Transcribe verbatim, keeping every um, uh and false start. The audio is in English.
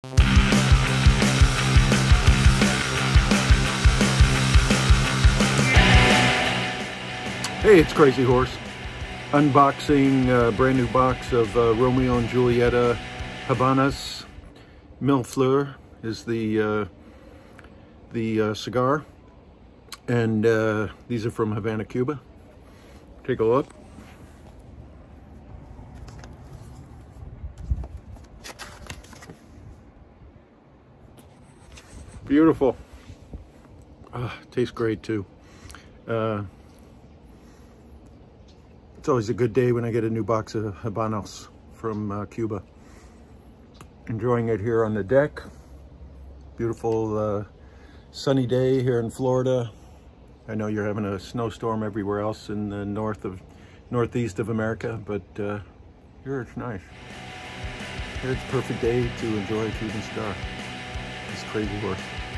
Hey, it's Crazy Horse. Unboxing a brand new box of uh, Romeo and Julieta Habanos. Mille Fleurs is the uh, the uh, cigar, and uh, these are from Havana, Cuba. Take a look. Beautiful. Uh, tastes great too. Uh, It's always a good day when I get a new box of Habanos from uh, Cuba. Enjoying it here on the deck. Beautiful uh, sunny day here in Florida. I know you're having a snowstorm everywhere else in the north of, northeast of America, but uh, here it's nice. Here it's a perfect day to enjoy a Cuban cigar. It's Crazy Horse.